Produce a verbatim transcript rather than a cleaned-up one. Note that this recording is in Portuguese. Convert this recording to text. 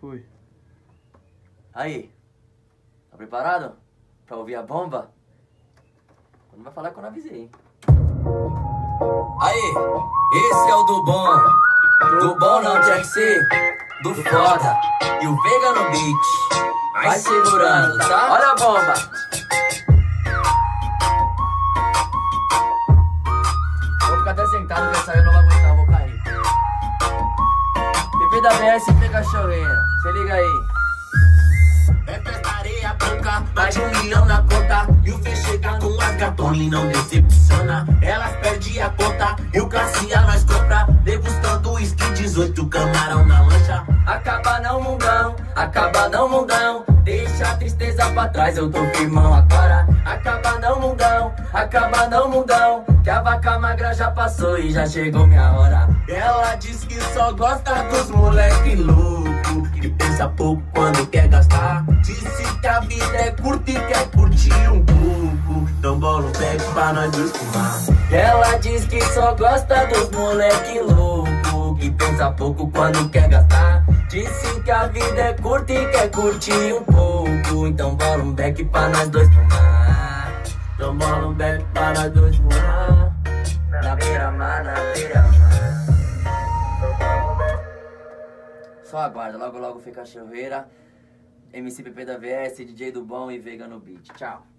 Foi. Aí, tá preparado pra ouvir a bomba? Quando vai falar quando eu avisei, hein? Aí, esse é o do bom. Do bom não tinha que ser do foda. E o Veiga no beat. Vai segurando, tá? Olha a bomba. Vou ficar até sentado, que essa aí eu não vou aguentar, eu vou cair. P P da B S e cachorreira. Se liga aí. É festa areia branca, mais de um milhão na conta. E o Fê chega com as gatona e não decepciona. Elas perdem a conta e o Cassia nós compra. Degustando uísque, dezoito camarão na lancha. Acaba não, mundão, acaba não, mundão. Deixa a tristeza pra trás, eu tô firmão agora. Acaba não, mundão, acaba não, mundão. Que a vaca magra já passou e já chegou minha hora. Ela diz que só gosta dos moleque louco, que pensa pouco quando quer gastar. Disse que a vida é curta e quer curtir um pouco. Então bola um pack pra nós dois fumar. Ela diz que só gosta dos moleque louco, que pensa pouco quando quer gastar. Disse que a vida é curta e quer curtir um pouco. Então bola um back pra nós dois fumar. Então bola um back pra nós dois fumar. Na beira-mar, na beira-mar. Só aguarda, logo logo fica a cachorreira. M C P P da V S, D J do Bom e Veiga no beat. Tchau.